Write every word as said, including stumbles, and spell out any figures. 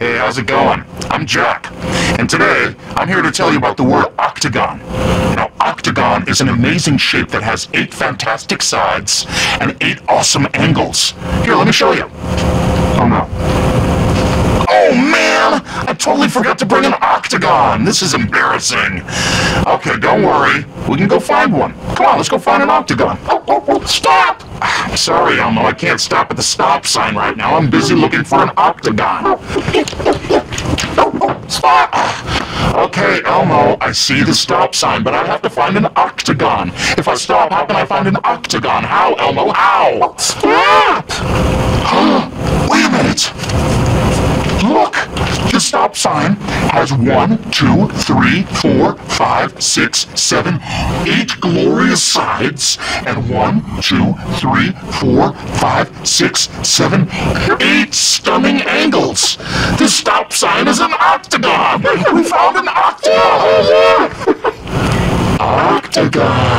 Hey, how's it going? I'm Jack, and today I'm here to tell you about the word octagon. Now, octagon is an amazing shape that has eight fantastic sides and eight awesome angles. Here, let me show you. Oh no. Oh man! I totally forgot to bring an octagon! This is embarrassing. Okay, don't worry. We can go find one. Come on, let's go find an octagon. Oh, oh, oh, stop! Sorry, Elmo, I can't stop at the stop sign right now. I'm busy looking for an octagon. Stop! Okay, Elmo, I see the stop sign, but I have to find an octagon. If I stop, how can I find an octagon? How, Elmo? How? Stop! Wait a minute. Look! The stop sign has one, two, three, four, five, six, seven, eight glorious sides, and one, two, three, four, five, six, seven, eight stunning angles. The stop sign is an octagon! We found an octagon! Octagon!